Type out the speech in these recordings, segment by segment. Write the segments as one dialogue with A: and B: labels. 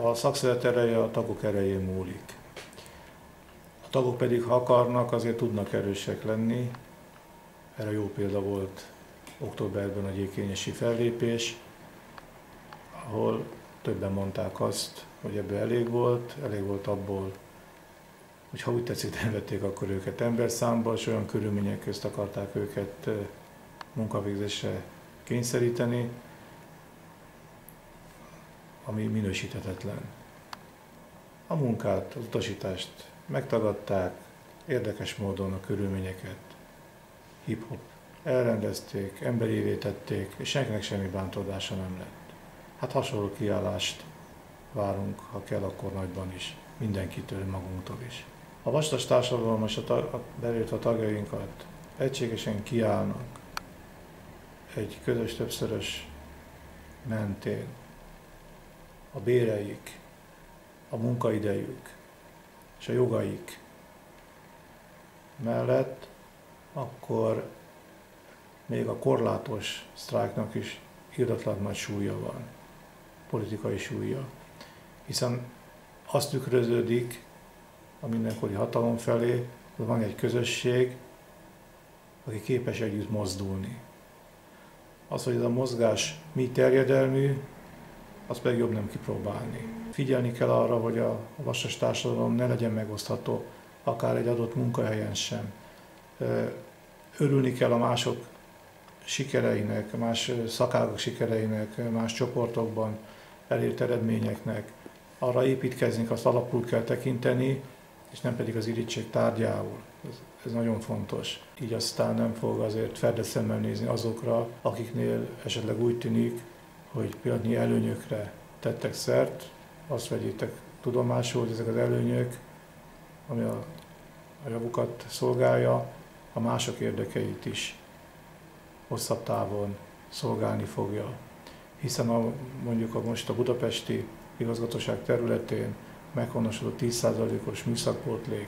A: A szakszervezet ereje a tagok erején múlik. A tagok pedig, ha akarnak, azért tudnak erősek lenni. Erre jó példa volt októberben a gyékényesi fellépés, ahol többen mondták azt, hogy ebből elég volt abból, hogy ha úgy tetszik, nem vették akkor őket emberszámba, és olyan körülmények közt akarták őket munkavégzésre kényszeríteni, ami minősíthetetlen. A munkát, az utasítást megtagadták, érdekes módon a körülményeket hip-hop elrendezték, emberivé tették, és senkinek semmi bántódása nem lett. Hát hasonló kiállást várunk, ha kell, akkor nagyban is, mindenkitől, magunktól is. A vasas társadalom és belépve a tagjainkat egységesen kiállnak egy közös többszörös mentén, a béreik, a munkaidejük és a jogaik mellett, akkor még a korlátos sztrájknak is irdatlan nagy súlya van, politikai súlya, hiszen azt tükröződik a mindenkori hatalom felé, hogy van egy közösség, aki képes együtt mozdulni. Az, hogy ez a mozgás mi terjedelmű, azt pedig jobb nem kipróbálni. Figyelni kell arra, hogy a vasas társadalom ne legyen megosztható, akár egy adott munkahelyen sem. Örülni kell a mások sikereinek, más szakágak sikereinek, más csoportokban elért eredményeknek. Arra építkezni, azt alapul kell tekinteni, és nem pedig az irigység tárgyául. Ez nagyon fontos. Így aztán nem fog azért ferde szemmel nézni azokra, akiknél esetleg úgy tűnik, hogy pillanatnyi előnyökre tettek szert. Azt vegyétek tudomásul, hogy ezek az előnyök, ami a javukat szolgálja, a mások érdekeit is hosszabb távon szolgálni fogja. Hiszen mondjuk most a budapesti igazgatóság területén meghonosodott 10%-os műszakpótlék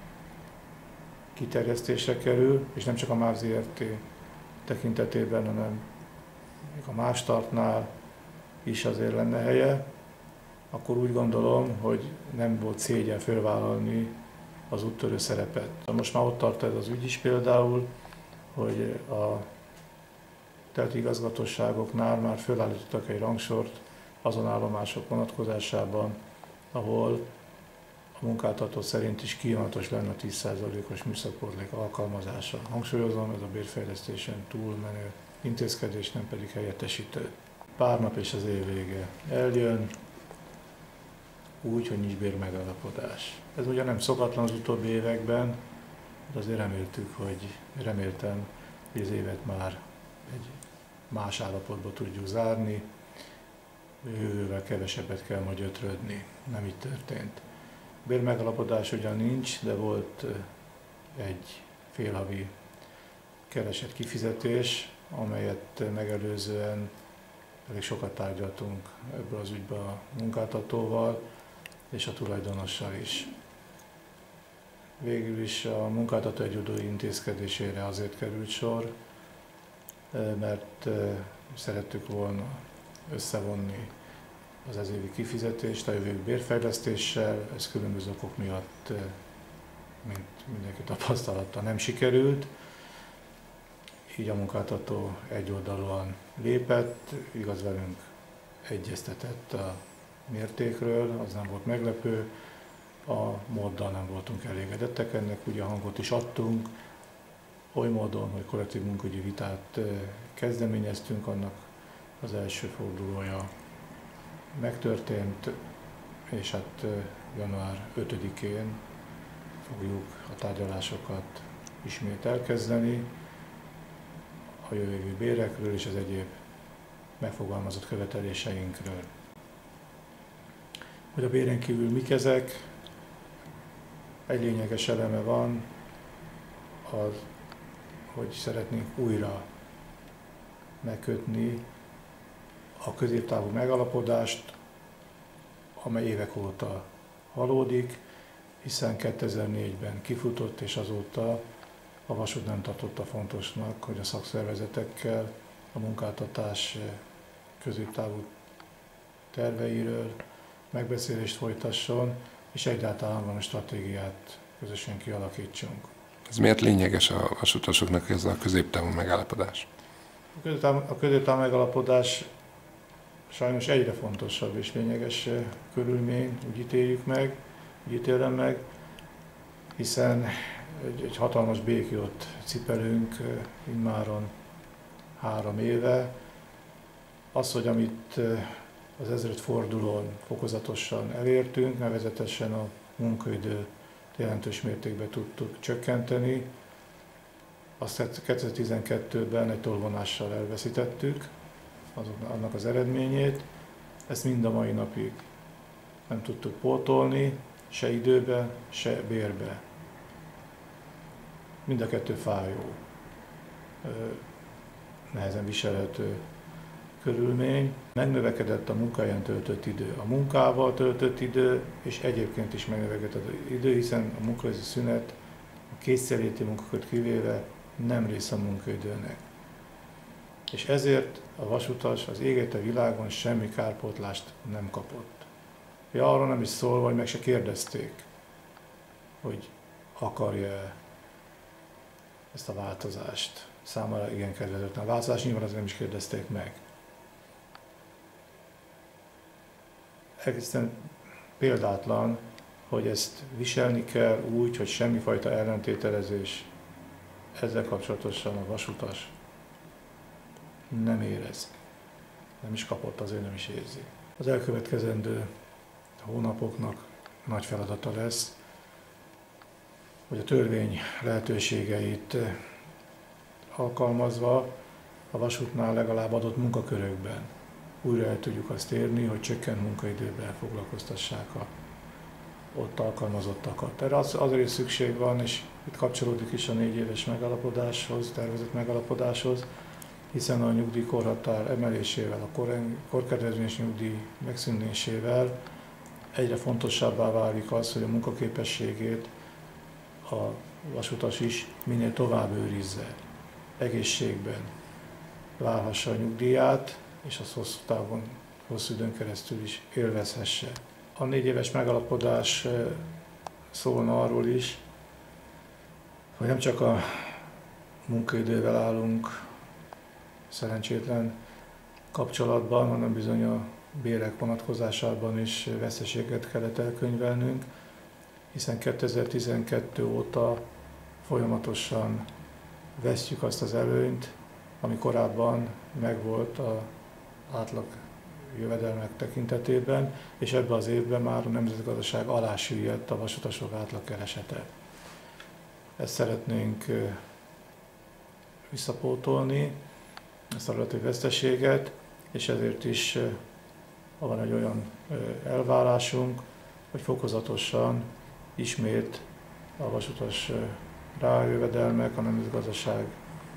A: kiterjesztésre kerül, és nem csak a MÁV Zrt. Tekintetében, hanem még a Mástartnál is azért lenne helye, akkor úgy gondolom, hogy nem volt szégyen fölvállalni az úttörő szerepet. Most már ott tart ez az ügy is például, hogy a telti igazgatóságoknál már fölállítottak egy rangsort azon állomások vonatkozásában, ahol a munkáltató szerint is kívánatos lenne a 10%-os műszakpótlék alkalmazása. Hangsúlyozom, ez a bérfejlesztésen túlmenő intézkedés, nem pedig helyettesítő. Pár nap és az év vége eljön, úgy, hogy nincs bérmegállapodás. Ez ugye nem szokatlan az utóbbi években, de azért reméltem, hogy az évet már egy más állapotba tudjuk zárni, jövővel kevesebbet kell majd gyötrődni. Nem így történt. Bérmegállapodás ugyan nincs, de volt egy félhavi keresett kifizetés, amelyet megelőzően elég sokat tárgyaltunk ebből az ügyben a munkáltatóval és a tulajdonossal is. Végül is a munkáltató egyedüli intézkedésére azért került sor, mert szerettük volna összevonni az ezévi kifizetést a jövő bérfejlesztéssel, ez különböző okok miatt, mint mindenki tapasztalata, nem sikerült. Így a munkáltató egyoldalúan lépett, igaz velünk egyeztetett a mértékről, az nem volt meglepő, a móddal nem voltunk elégedettek, ennek ugye hangot is adtunk, oly módon, hogy kollektív munkaügyi vitát kezdeményeztünk, annak az első fordulója megtörtént, és hát január 5-én fogjuk a tárgyalásokat ismét elkezdeni a jövő évi bérekről és az egyéb megfogalmazott követeléseinkről. Hogy a béren kívül mik ezek, egy lényeges eleme van, az, hogy szeretnénk újra megkötni a középtávú megállapodást, amely évek óta halódik, hiszen 2004-ben kifutott, és azóta a vasút nem tartotta fontosnak, hogy a szakszervezetekkel a munkáltatás középtávú terveiről megbeszélést folytasson, és egyáltalán valami stratégiát közösen kialakítsunk.
B: Ez miért lényeges a vasutasoknak ez a középtávú megállapodás?
A: A középtávú megállapodás sajnos egyre fontosabb és lényeges körülmény, úgy ítélem meg, hiszen egy hatalmas békjót cipelünk immáron 3 éve. Az, hogy amit az 1000. fordulón fokozatosan elértünk, nevezetesen a munkaidőt jelentős mértékben tudtuk csökkenteni, azt 2012-ben egy tolvonással elveszítettük, annak az eredményét. Ezt mind a mai napig nem tudtuk pótolni, se időbe, se bérbe. Mind a kettő fájó, nehezen viselhető körülmény. Megnövekedett a munkahelyen töltött idő, a munkával töltött idő, és egyébként is megnövekedett az idő, hiszen a munkahelyi szünet, a kétszeréti munkakört kivéve nem része a munkaidőnek. És ezért a vasutas az égete világon semmi kárpótlást nem kapott. Arról nem is szól, vagy meg se kérdezték, hogy akarja ezt a változást. Számára igen kedvezőtlen a változás, nyilván azért nem is kérdezték meg. Egészen példátlan, hogy ezt viselni kell úgy, hogy semmifajta ellentételezés ezzel kapcsolatosan a vasutas nem érez. Nem is kapott, azért nem is érzi. Az elkövetkezendő hónapoknak nagy feladata lesz, hogy a törvény lehetőségeit alkalmazva a vasútnál legalább adott munkakörökben újra el tudjuk azt érni, hogy csökkent munkaidőben foglalkoztassák a ott alkalmazottakat. Erre azért is szükség van, és itt kapcsolódik is a 4 éves megállapodáshoz, tervezett megállapodáshoz, hiszen a nyugdíjkorhatár emelésével, a korkedvezményes nyugdíj megszűnésével egyre fontosabbá válik az, hogy a munkaképességét a vasutas is minél tovább őrizze, egészségben válhassa a nyugdíját, és az hosszú távon, hosszú időn keresztül is élvezhesse. A 4 éves megállapodás szólna arról is, hogy nem csak a munkaidővel állunk szerencsétlen kapcsolatban, hanem bizony a bérek vonatkozásában is veszteséget kellett elkönyvelnünk, hiszen 2012 óta folyamatosan vesztjük azt az előnyt, ami korábban megvolt az átlag jövedelmek tekintetében, és ebben az évben már a nemzetgazdaság alá süllyedt a vasutasok átlagkeresete. Ezt szeretnénk visszapótolni, ezt a relatív veszteséget, és ezért is van egy olyan elvárásunk, hogy fokozatosan ismét a vasutas reáljövedelmek, a nemzetgazdasági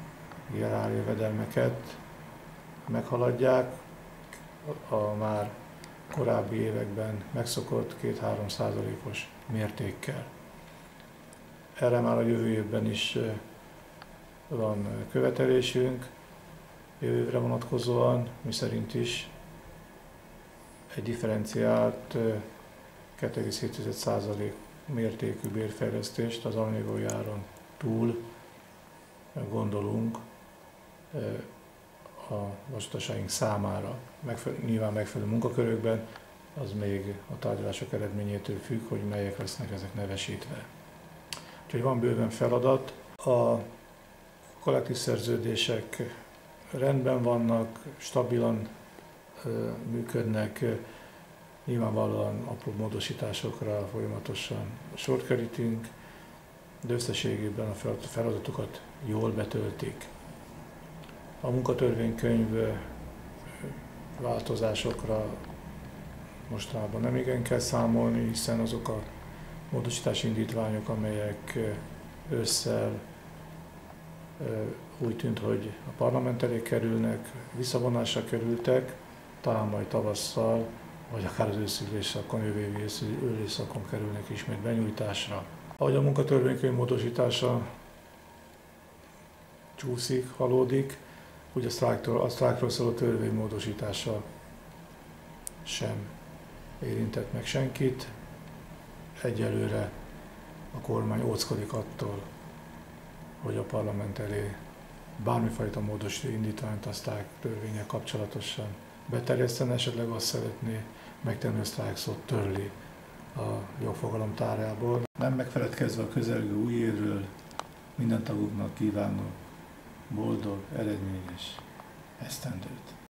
A: reáljövedelmeket meghaladják a már korábbi években megszokott 2-3%-os mértékkel. Erre már a jövő évben is van követelésünk, jövő évre vonatkozóan, miszerint is egy differenciált 2,7% mértékű bérfejlesztést az anyagolyáron túl gondolunk a vasutasaink számára. Nyilván megfelelő munkakörökben, az még a tárgyalások eredményétől függ, hogy melyek lesznek ezek nevesítve. Úgyhogy van bőven feladat. A kollektív szerződések rendben vannak, stabilan működnek, nyilvánvalóan apró módosításokra folyamatosan sort kerítünk, de összességében a feladatokat jól betöltik. A munkatörvénykönyv változásokra mostanában nem igen kell számolni, hiszen azok a módosítási indítványok, amelyek ősszel úgy tűnt, hogy a parlament elé kerülnek, visszavonásra kerültek, talán majd tavasszal, vagy akár az őszülésszakon, jövő évi őszülésszakon kerülnek ismét benyújtásra. Ahogy a munkatörvénykönyv módosítása csúszik, halódik, úgy a sztrájkról szóló törvény módosítása sem érintett meg senkit. Egyelőre a kormány óckodik attól, hogy a parlament elé bármifajta módosító indítványt a sztrájktörvénnyel kapcsolatosan beterjeszteni, esetleg azt szeretné megtenni, hogy a sztrájkszót törli a jogfogalom tárjából. Nem megfeledkezve a közelgő új évről, minden taguknak kívánok boldog, eredményes esztendőt.